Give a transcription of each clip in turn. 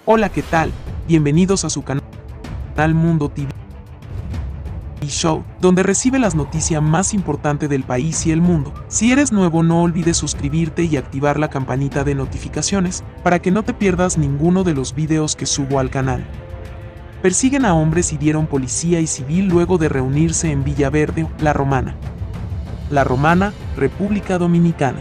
Hola, ¿qué tal? Bienvenidos a su canal Mundo TV Show, donde recibe las noticias más importantes del país y el mundo. Si eres nuevo, no olvides suscribirte y activar la campanita de notificaciones para que no te pierdas ninguno de los videos que subo al canal. Persiguen a hombres y hirieron policía y civil luego de reunirse en Villaverde, La Romana. La Romana, República Dominicana.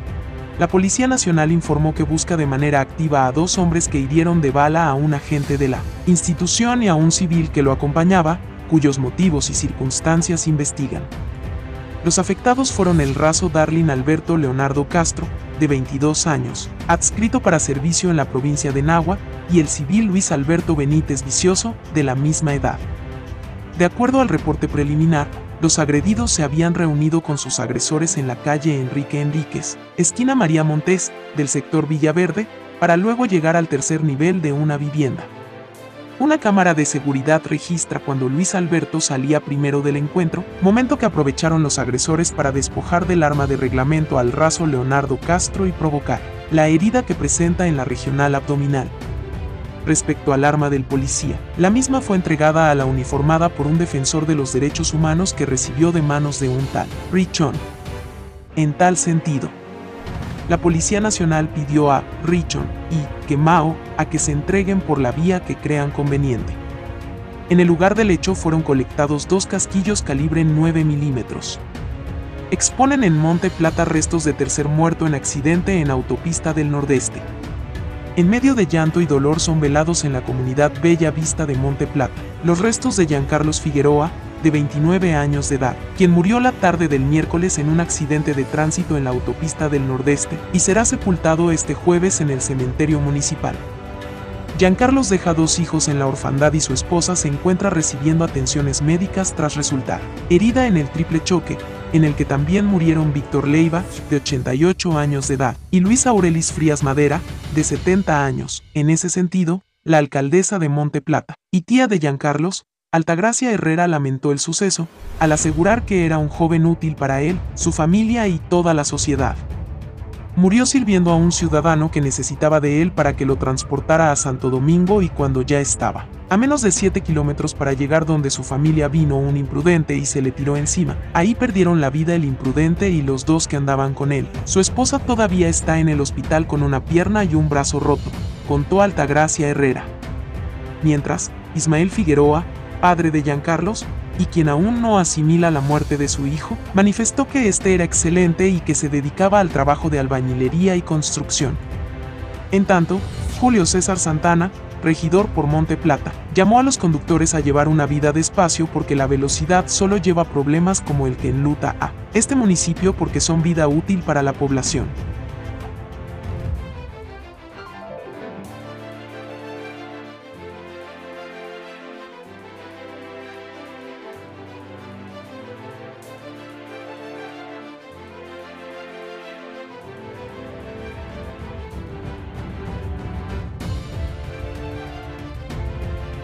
La Policía Nacional informó que busca de manera activa a dos hombres que hirieron de bala a un agente de la institución y a un civil que lo acompañaba, cuyos motivos y circunstancias investigan. Los afectados fueron el raso Darlin Alberto Leonardo Castro, de 22 años, adscrito para servicio en la provincia de Nagua, y el civil Luis Alberto Benítez Vicioso, de la misma edad. De acuerdo al reporte preliminar, los agredidos se habían reunido con sus agresores en la calle Enrique Enríquez, esquina María Montés, del sector Villaverde, para luego llegar al tercer nivel de una vivienda. Una cámara de seguridad registra cuando Luis Alberto salía primero del encuentro, momento que aprovecharon los agresores para despojar del arma de reglamento al raso Leonardo Castro y provocar la herida que presenta en la regional abdominal. Respecto al arma del policía, la misma fue entregada a la uniformada por un defensor de los derechos humanos que recibió de manos de un tal Richón. En tal sentido, la Policía Nacional pidió a Richón y Quemao a que se entreguen por la vía que crean conveniente. En el lugar del hecho fueron colectados dos casquillos calibre 9 milímetros. Exponen en Monte Plata restos de tercer muerto en accidente en autopista del Nordeste. En medio de llanto y dolor son velados en la comunidad Bella Vista de Monte Plata los restos de Giancarlos Figueroa, de 29 años de edad, quien murió la tarde del miércoles en un accidente de tránsito en la autopista del Nordeste, y será sepultado este jueves en el cementerio municipal. Giancarlos deja dos hijos en la orfandad y su esposa se encuentra recibiendo atenciones médicas tras resultar herida en el triple choque, en el que también murieron Víctor Leiva, de 88 años de edad, y Luis Aurelis Frías Madera, de 70 años. En ese sentido, la alcaldesa de Monte Plata y tía de Giancarlos, Altagracia Herrera, lamentó el suceso, al asegurar que era un joven útil para él, su familia y toda la sociedad. Murió sirviendo a un ciudadano que necesitaba de él para que lo transportara a Santo Domingo, y cuando ya estaba a menos de 7 kilómetros para llegar donde su familia, vino un imprudente y se le tiró encima. Ahí perdieron la vida el imprudente y los dos que andaban con él. Su esposa todavía está en el hospital con una pierna y un brazo roto, contó Altagracia Herrera. Mientras, Ismael Figueroa, padre de Giancarlos, y quien aún no asimila la muerte de su hijo, manifestó que este era excelente y que se dedicaba al trabajo de albañilería y construcción. En tanto, Julio César Santana, regidor por Monte Plata, llamó a los conductores a llevar una vida despacio porque la velocidad solo lleva problemas como el que enluta a este municipio, porque son vida útil para la población.